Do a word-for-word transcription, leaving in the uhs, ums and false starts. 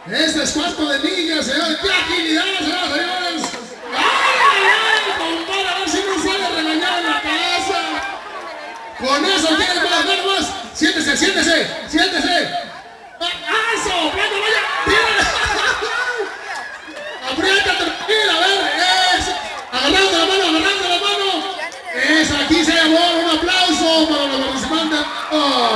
Este es cuarto de niñas, señores. ¡Qué agilidad, señoras y señores! ¡Ay, ay, ay! Compadre, a ver si no sale regañado en la casa. Con eso quieren más, ver más. Siéntese, siéntese, siéntese. ¡Ah, eso! ¡Vaya, vaya! ¡Tírale! ¡Apriétate, tranquila! A ver, eso. Agarrando la mano, agarrando la mano. Eso, aquí se llevó un aplauso para los participantes. Oh.